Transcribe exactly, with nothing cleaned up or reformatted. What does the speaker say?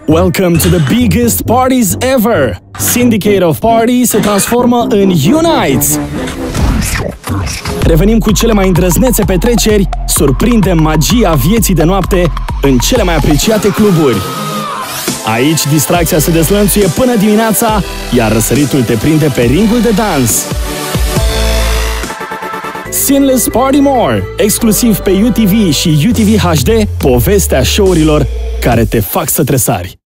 Welcome to the biggest parties ever! Syndicate of Party se transformă în Unite! Revenim cu cele mai îndrăznețe petreceri, surprindem magia vieții de noapte în cele mai apreciate cluburi. Aici distracția se dezlănțuie până dimineața, iar răsăritul te prinde pe ringul de dans. Sinless Party More, exclusiv pe U T V și U T V H D, povestea show-urilor care te fac să tresari.